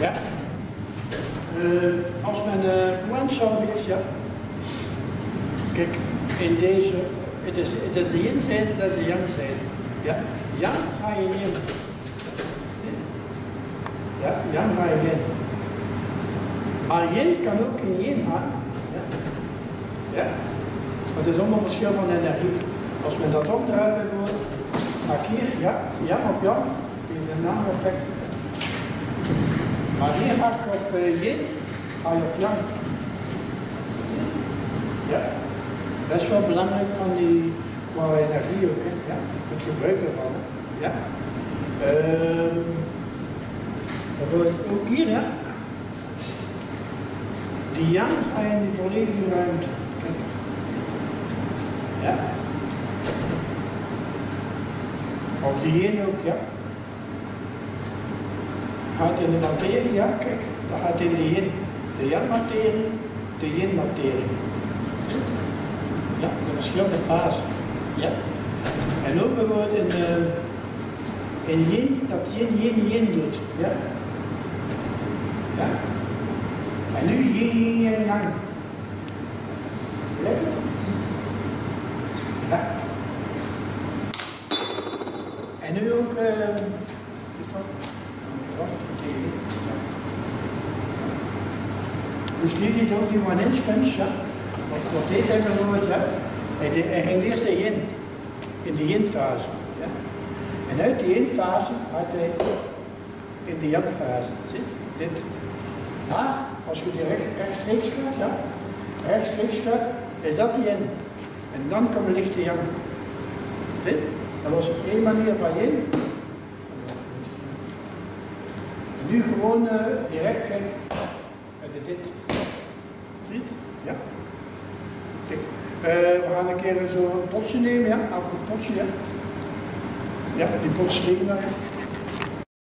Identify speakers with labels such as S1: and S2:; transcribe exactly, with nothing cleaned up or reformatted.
S1: Ja. Uh, als men een uh, kwantzijde heeft, ja. Kijk, in deze, het is, het is de yin-zijde, dat is de yang-zijde. Ja. Yang ga je yin. Ja, yang ga je yin. Maar yin kan ook in yin gaan. Ja. Ja. Het is allemaal verschil van energie. Als men dat omdraait bijvoorbeeld, maak hier, ja, yang op yang, die is een ander effect. Maar hier ga ik op uh, yin, ga je op yang. Ja. Dat is wel belangrijk van die, qua energie ook, hè. Ja. Het gebruik daarvan. Hè. Ja. Uh, bijvoorbeeld ook hier, ja. Die yang ga je in die volledige ruimte. Kijk. Ja. Of die yin ook, ja. Gaat in de materie, ja, kijk. Dat gaat in de yin. De yang-materie, de yin-materie. Ja, de verschillende fasen. Ja. En ook bijvoorbeeld in, uh, in yin, dat yin, yin, yin doet. Ja. Ja. En nu yin, yin, yin, yang. Lekker. Ja. En nu ook, uh, dus nu dit ook die one inch punch, ja. Wat, wat deed hij bijvoorbeeld, ja. Hij, hij ging eerst de yin, in de yin fase. Ja. En uit de yin fase had hij in de yang fase. Zit, dit. Maar als je die recht, rechtstreeks gaat, ja. Rechtstreeks gaat, is dat de yin. En dan kan licht de yang. Dit. Dat was één manier van yin. Nu gewoon uh, direct, kijk, met dit. Ziet? Ja. Kijk, uh, we gaan een keer zo'n potje nemen, ja, een potje, ja. Ja, die potje liggen daar.